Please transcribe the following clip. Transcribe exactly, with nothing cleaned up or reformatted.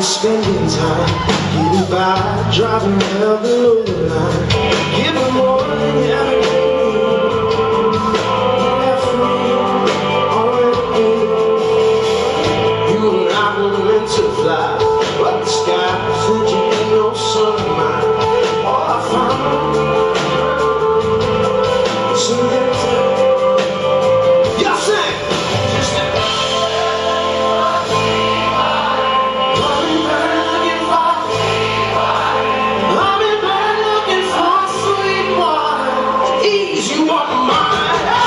spending time getting by, driving well below the line, giving more than you ever gave me. Left me already. You and I were meant to fly, but the sky said you ain't no son of mine. All I found was some empty. Y'all sing! You are mine.